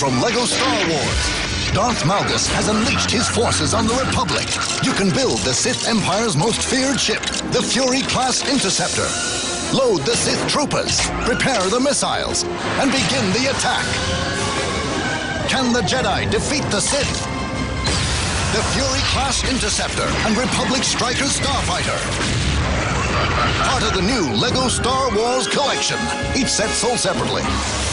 from LEGO Star Wars. Darth Malgus has unleashed his forces on the Republic. You can build the Sith Empire's most feared ship, the Fury-class Interceptor. Load the Sith troopers, prepare the missiles, and begin the attack. Can the Jedi defeat the Sith? The Fury-class Interceptor and Republic Striker Starfighter. Part of the new LEGO Star Wars collection. Each set sold separately.